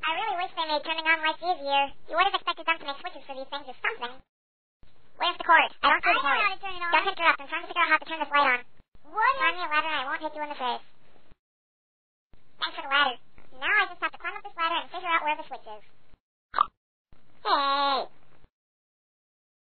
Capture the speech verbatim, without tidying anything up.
I really wish they made turning on lights easier. You would have expected them to make switches for these things or something. Where's the cord? I don't see the cord. I know how to turn it on. Don't interrupt. I'm trying to figure out how to turn this light on. What? Find me a ladder and I won't hit you in the face. Thanks for the ladder. Now I just have to climb up this ladder and figure out where the switch is.